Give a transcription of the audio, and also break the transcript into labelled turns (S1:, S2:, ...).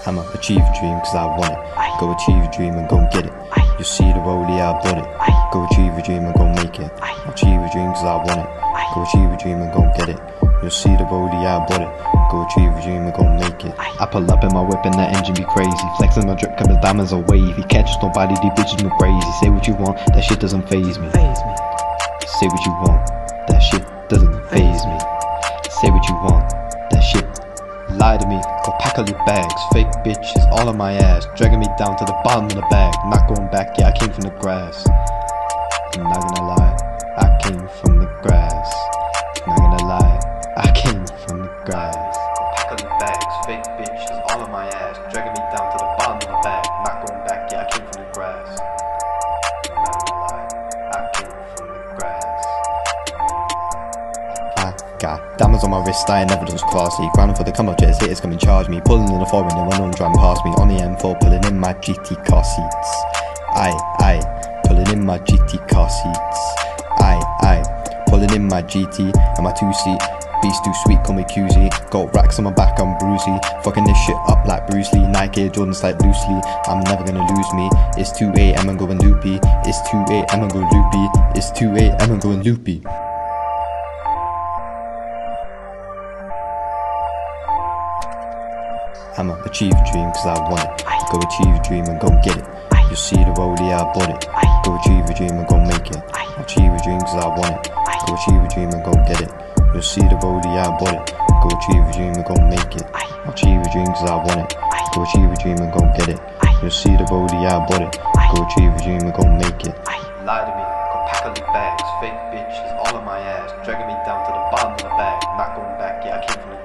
S1: I'ma achieve a dream cause I want it. Go achieve a dream and go and get it. You see the roll, yeah, I bought it. Go achieve a dream and go make it. Achieve a dream cause I want it. Go achieve a dream and go and get it. You'll see the roll, yeah, I bought it. Go achieve a dream and go make it. I pull up in my whip and that engine be crazy. Flexing my drip cause diamonds are wavy. Catches nobody, these bitches me crazy. Say what you want, that shit doesn't faze me. Say what you want, that shit doesn't faze me. Say what you want, that shit. Lie to me, go pack all your bags. Fake bitches all on my ass, dragging me down to the bottom of the bag. Not going back, yeah, I came from the grass. I'm not gonna lie, I came from the grass. Not gonna lie, I came from the grass. Go pack all your bags, fake bitches all on my ass, dragging me down to the bottom of the bag. Not going back, yeah, I came from the grass. Not gonna lie, I came from the grass. I got diamonds on my wrist, I ain't never just classy. Grinding for the come up jets, haters come and charge me. Pulling in the foreign, and when I'm driving past me. On the M4, pulling in my GT car seats. Aye, pulling in my GT car seats. Aye, pulling in my GT and my 2-seat. Beast too sweet, call me QZ. Got racks on my back, I'm bruisey. Fucking this shit up like Bruce Lee. Nike Air Jordans like loosely. I'm never gonna lose me. It's 2 AM and going loopy. It's 2 AM and going loopy. It's 2 AM and going loopy. I'ma achieve a dream cause I want it. Go achieve a dream and go and get it. You see the roll, yeah, I bought it. Go achieve a dream and go make it. Achieve a dream cause I want it. Go achieve a dream and go get it. You see the roll, yeah, I bought it. Go achieve a dream and go make it. Achieve a dream cause I want it. Go achieve a dream and go get it. You see the roll, yeah, I bought it. Go achieve a dream and go make it. Lie to me, go pack all your bags. Fake bitches all on my ass, dragging me down to the bottom of the bag. Not going back, yeah, I came from the